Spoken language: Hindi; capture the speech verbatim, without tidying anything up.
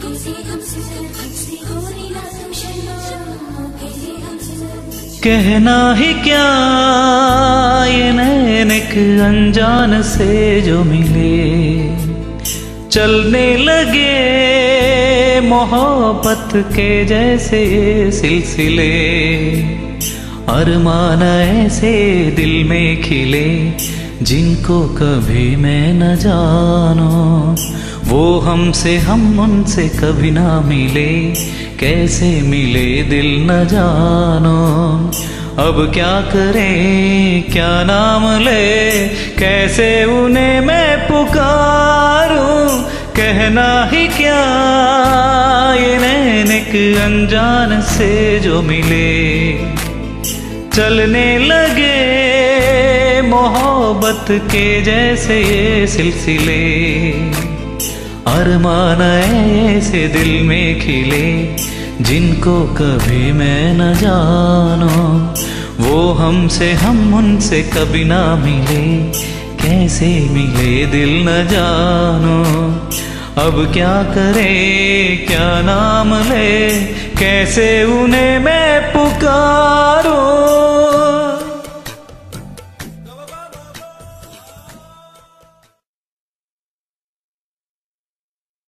कहना ही क्या ये नैन एक अनजान से जो मिले, चलने लगे मोहब्बत के जैसे सिलसिले। अरमान ऐसे दिल में खिले जिनको कभी मैं न जानो, वो हमसे हम उनसे कभी ना मिले, कैसे मिले दिल न जानो। अब क्या करें क्या नाम ले, कैसे उन्हें मैं पुकारूं। कहना ही क्या ये नैन एक अनजान से जो मिले, चलने लगे मोहब्बत के जैसे ये सिलसिले। अरमान ऐसे दिल में खिले जिनको कभी मैं न जानो, वो हमसे हम उनसे कभी ना मिले, कैसे मिले दिल न जानो। अब क्या करे क्या नाम ले, कैसे उन्हें मैं पुकारूं।